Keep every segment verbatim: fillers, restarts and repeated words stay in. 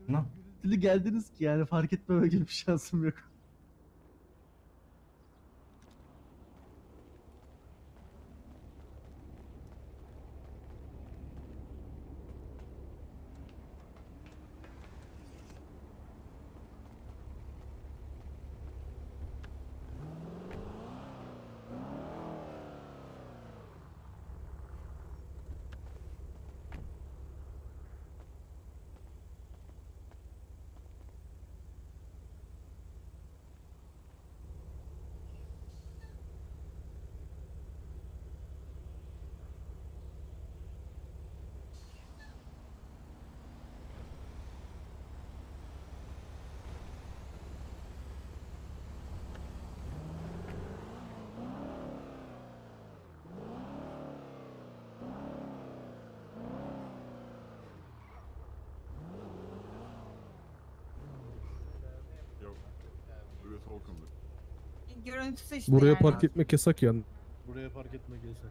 Ne? Gürültülü geldiniz ki yani fark etmeme gibi bir şansım yok. Görüntüsü işte Buraya yani. park etmek yasak yani. Buraya park etmek yasak.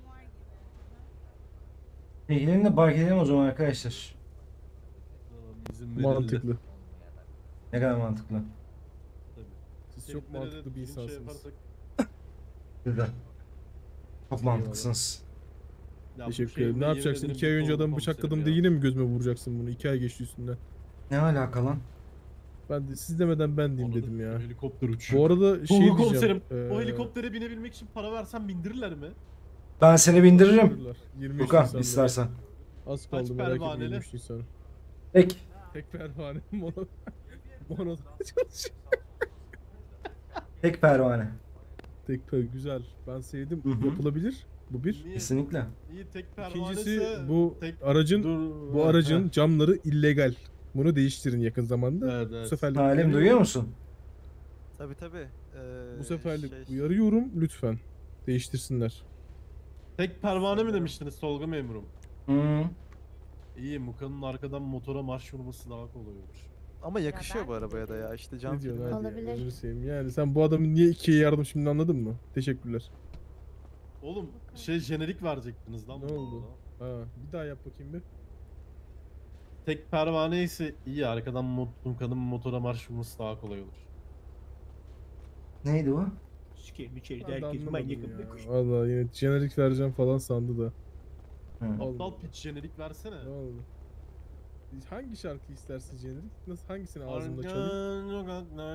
E, gelin de park edelim o zaman arkadaşlar. Tamam, izin verildi. Mantıklı. Ne kadar mantıklı. Tabii. Siz çok Şeritlere de mantıklı bir düzgün şey insansınız. yaparsak- Güzel. Çok mantıklısınız. Ya bu Teşekkür şey ederim. Ne yemin yapacaksın? ederim İki ay bir önce oldu adamı komiserim bıçakladım ya. diye yine mi gözüme vuracaksın bunu? İki ay geçti üstünden. Ne alaka lan? Ben de siz demeden ben diyeyim Arada dedim ya. Helikopter uçuyor. Bu arada şey Şey diyeceğim. komiserim, eee, o helikoptere binebilmek için para versen bindirirler mi? Ben seni bindiririm. alırlar. yirmi üç Furkan Nisan'da. istersen. Az Kaç kaldı merak etme pervaneli? yirmi üç Nisan. Peki. Tek pervane mono. Mono çalışıyor. Tek pervane. Tek per güzel. Ben sevdim. Hı hı. Yapılabilir. Bu bir. Niye? Kesinlikle. İyi tek pervanesi. İkincisi bu tek... aracın Dur, bu ha, aracın ha. camları illegal. Bunu değiştirin yakın zamanda. Evet, Bu evet. seferlik Halim uyarıyorum. duyuyor musun? Tabi tabi. Ee, Bu seferlik şey, uyarıyorum lütfen. Değiştirsinler. Tek pervane mi demiştiniz Tolga memurum? Hı. İyi, Muka'nın arkadan motora marş vurması daha kolay olur. Ama yakışıyor ben bu de arabaya da dedim. ya işte cam Ne diyorsun filmi. hadi ya, Olabilir. gözünü seveyim. Yani sen bu adamın niye ikiye yardım şimdi anladın mı? Teşekkürler. Oğlum şey jenerik verecektiniz lan. Ne buna. oldu? Ha, bir daha yap bakayım bir. Tek pervane ise iyi, arkadan mot Muka'nın motora marş vurması daha kolay olur. Neydi bu? Sikerim içeride Ben de herkes anlamadım manyak amına ya. koyayım. Valla yine jenerik vereceğim falan sandı da. Hı. Olmadı. Aptal piç jenerik versene. Ne oldu? Hangi şarkı istersin jenerik? Nasıl hangisini ağzımda çalayım?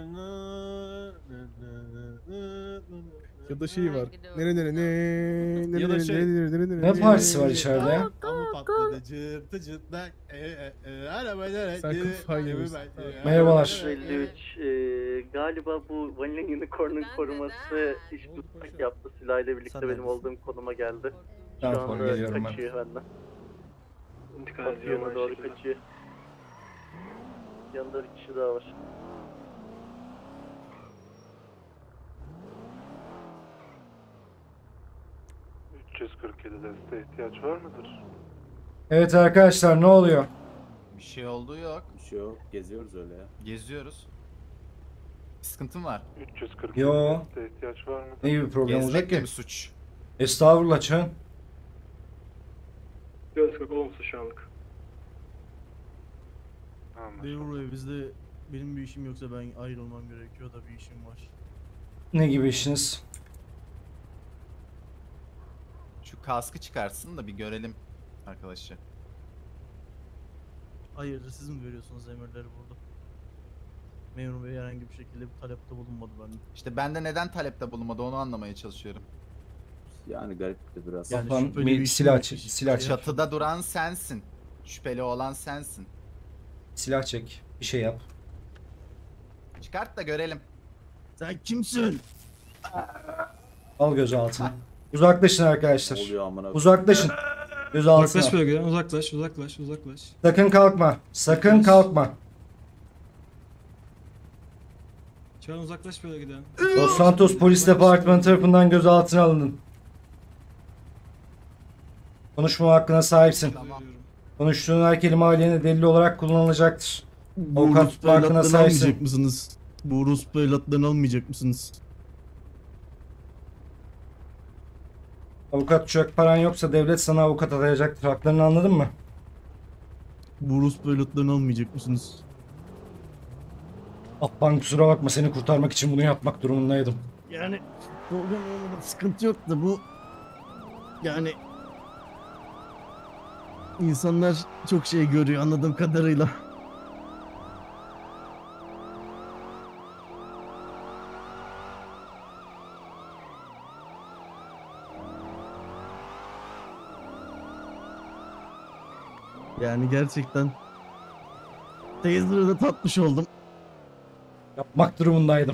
Ya da şey var. Nere nere ne nere Ya da nere şey- nere nere nere Ne nere- partisi var içeride? Ama patladı cırtı cırtlak e e e arabalara Sen kafayı yemişsin. Merhabalar. elli üç eee, galiba bu Vanilla Unicorn'un Ben de koruması de. iş Ne oldu tutmak paşa? yaptı. Silahıyla birlikte Sen benim neredesin? olduğum konuma geldi. Şu Tamam, anda geliyorum ben. kaçıyor benden. Bakıyorum doğru kaçıyor. Yanında bir kişi daha var. üç yüz kırk yedi desteğe ihtiyaç var mıdır? Evet arkadaşlar ne oluyor? Bir şey olduğu yok. Bir şey yok. Geziyoruz öyle ya. Geziyoruz. Bir sıkıntım var. üç yüz kırk Yo. yedi desteğe ihtiyaç var mıdır? Ne gibi bir problem olacak Gezmek de ki? bir suç. Estağfurullah Çağın. Gözlük olumsuz şu anlık. Anlaşıldı. Memur Bey, bizde benim bir işim yoksa ben ayrılmam gerekiyor da bir işim var. Ne gibi işiniz? Şu kaskı çıkarsın da bir görelim arkadaşı. Hayırdır, siz mi veriyorsunuz emirleri burada? Memur Bey herhangi bir şekilde bir talepte bulunmadı benden. İşte ben de neden talepte bulunmadı onu anlamaya çalışıyorum. Yani garipti biraz. Yani Kafan şüpheli bir bir silah şey- çek, silah çek. Çatıda duran sensin. Şüpheli olan sensin. Silah çek. Bir şey yap. Çıkart da görelim. Sen kimsin? Al gözaltına. Uzaklaşın Ne arkadaşlar. oluyor amına? Uzaklaşın. Gözaltına. Uzaklaş bölgeden, uzaklaş, uzaklaş, uzaklaş. Sakın kalkma. Sakın Uzaklaş. kalkma. Çağın uzaklaş bölgeden. Los Santos Polis Departmanı tarafından gözaltına alındın. Konuşma hakkına sahipsin. Tamam. Konuştuğun her kelime aleyhine delil olarak kullanılacaktır. Avukat tutma hakkına sahipsin. almayacak mısınız? Bu Ruspa evlatlarını almayacak mısınız? Avukat tutacak paran yoksa devlet sana avukat atayacaktır. Haklarını anladın mı? Bu Rus pilotlarını almayacak mısınız? Akban kusura bakma, seni kurtarmak için bunu yapmak durumundaydım. Yani Tolga Memur'un sıkıntı yok da bu yani insanlar çok şey görüyor anladığım kadarıyla. Yani gerçekten Taser'ı da tatmış oldum. Yapmak durumundaydım.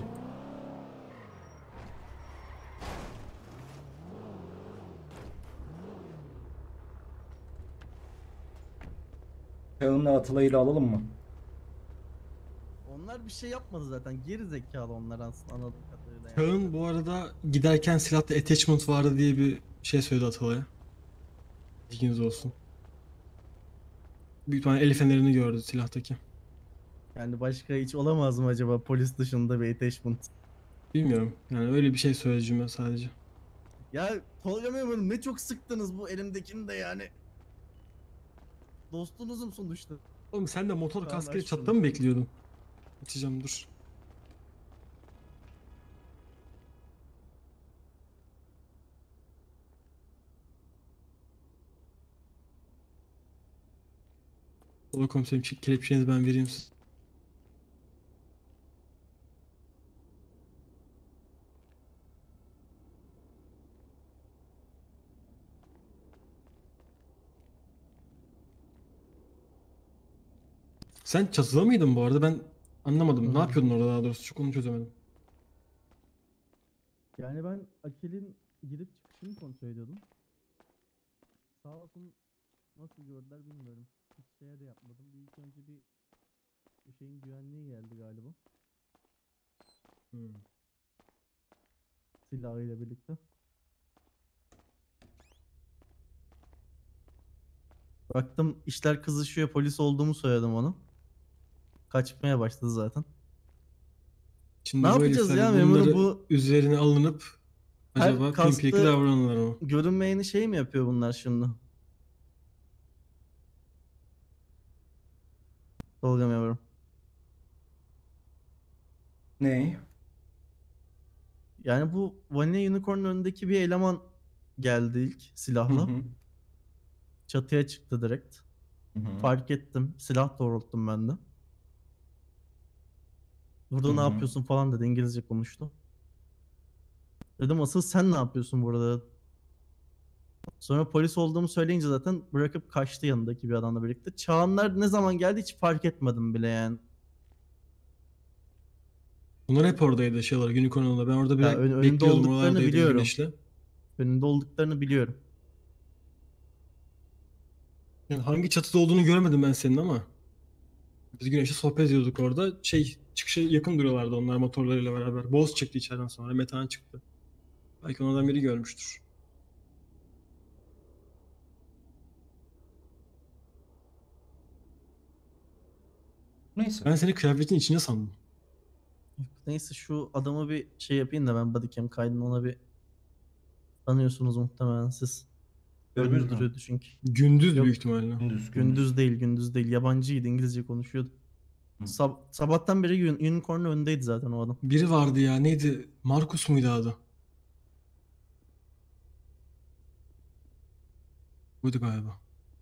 Kağınla Atalay'ı alalım mı? Onlar bir şey yapmadı zaten. Geri zekalı onlar aslında anladığım kadarıyla. yani. Kağın bu arada giderken silahta attachment vardı diye bir şey söyledi Atalay'a. Bilginiz olsun. Büyük ihtimalle el fenerini gördü silahtaki. Yani başka hiç olamaz mı acaba polis dışında bir attachment? Bilmiyorum. Yani öyle bir şey söyleyeceğim sadece. Ya Tolga Memurum ne çok sıktınız bu elimdekini de yani. Dostunuzum sonuçta. Oğlum sen de motor Tamam, kaskıyla ver şunu. çatta mı bekliyordun? Açacağım dur. Ola komiserim çek- kelepçenizi ben vereyim size. Sen çatıda mıydın bu arada? Ben anlamadım. Hı Ne hı. yapıyordun orada daha doğrusu? Çok onu çözemedim. Yani ben Akil'in girip çıkışını kontrol ediyordum. Sağ olsun nasıl gördüler bilmiyorum. Hiç şeye de yapmadım. Bir ilk önce bir bir şeyin güvenliği geldi galiba. Hmm. Silahıyla birlikte. Baktım işler kızışıyor, polis olduğumu söyledim ona. Kaçmaya başladı zaten. Şimdi Ne bu yapacağız herifler ya memurum, bunları bu- üzerine alınıp Her acaba kastı- pimpirikli davranırlar mı? Görünmeyeni şey mi yapıyor bunlar şimdi? Tolga memurum. Ne? Yani bu Vanilla Unicorn'un önündeki bir eleman geldi ilk Hı silahla. hı. Çatıya çıktı direkt. Hı hı. Fark ettim. Silah doğrulttum ben de. Burada Hı ne hı. yapıyorsun falan dedi. İngilizce konuştu. Dedim asıl sen ne yapıyorsun burada? Sonra polis olduğumu söyleyince zaten bırakıp kaçtı yanındaki bir adamla birlikte. Çağanlar ne zaman geldi hiç fark etmedim bile yani. Bunlar hep oradaydı şey olarak Unicorn'la. Ben orada bir Ya ön- önünde bekliyordum olduklarını oralardaydım biliyorum. Güneş'le. Önünde olduklarını biliyorum. Yani hangi çatıda olduğunu göremedim ben senin ama. Biz Güneş'le sohbet ediyorduk orada. Şey çıkışa yakın duruyorlardı onlar motorlarıyla beraber. Boz çıktı içeriden sonra. Metehan çıktı. Belki onlardan biri görmüştür. Neyse. Ben seni kıyafetin içinde sandım. Neyse şu adamı bir şey yapayım da ben bodycam kaydını ona bir tanıyorsunuz muhtemelen siz. Gürbüz Önünde mü? duruyordu çünkü. Gündüz Yok. büyük ihtimalle. Gündüz, gündüz. Gündüz değil, gündüz değil. Yabancıydı, İngilizce konuşuyordu. Hı. Sab- sabahtan beri Un- Unicorn'un önündeydi zaten o adam. Biri vardı ya neydi? Markus muydu adı? Buydu galiba.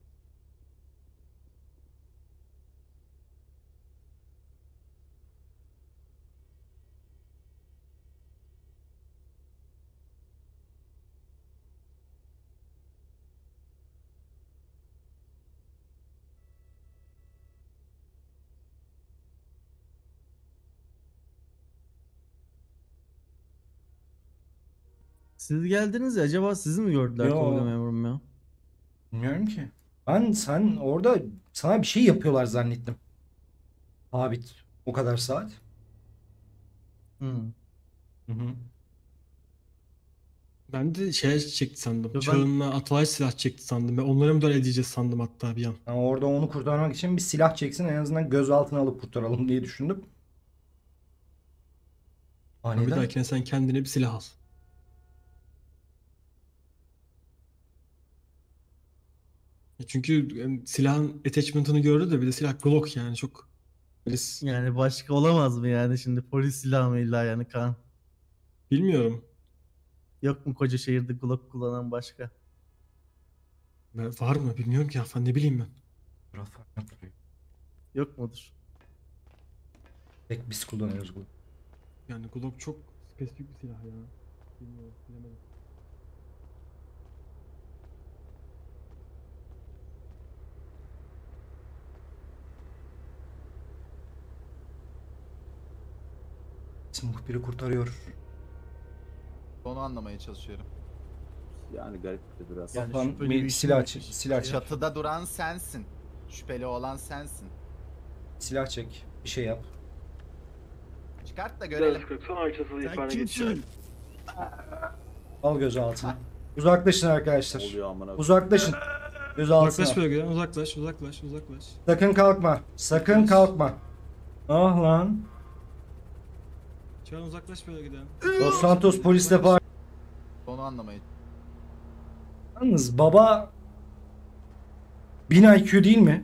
Siz geldiniz ya acaba sizi mi gördüler Yo. Tolga memurum ya? Bilmiyorum ki. Ben sen orada sana bir şey yapıyorlar zannettim. Sabit. O kadar saat. Hmm. Hı hı. Ben de şey çekti sandım. ben- Çağın'la Atalay silah çekti sandım. Ben onlara müdahale edeceğiz sandım hatta bir an. Yani orada onu kurtarmak için bir silah çeksin, en azından gözaltına alıp kurtaralım diye düşündüm. Ama bir Aniden. dahakine sen kendine bir silah al. Çünkü yani silahın attachment'ını gördü de bir de silah Glock yani çok böyle s- Yani başka olamaz mı yani şimdi polis silahı mı illa yani Kaan? bilmiyorum. Yok mu koca şehirde Glock kullanan başka? Ben- var mı bilmiyorum ki Affan, ne bileyim ben. Rafa yapıyor. Yok mudur? Tek biz kullanıyoruz bu. Yani Glock çok spesifik bir silah ya. Bilmiyorum, bilemedim. Muhbiri kurtarıyor. Onu anlamaya çalışıyorum. Yani garipti biraz. Yani Lan şüpheli bir bir silah işin çek. yok. Silah çek. Çatıda duran sensin. Şüpheli olan sensin. Silah çek. Bir şey yap. Çıkart da görelim. Son açısız Sen kimsin? Al gözaltına. Uzaklaşın Ne arkadaşlar. oluyor amına? Uzaklaşın. Gözaltına. Uzaklaş bölgeden, uzaklaş, uzaklaş, uzaklaş. Sakın kalkma. Sakın Uzaklaş. kalkma. Ah lan. Çağan uzaklaş bölgeden. Los Santos polis defa. Onu anlamaya Yalnız baba bin I Q değil mi?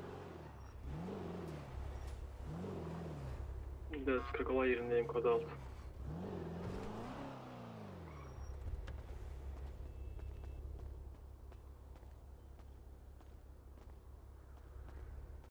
Ders kırk olay yerindeyim kod altı.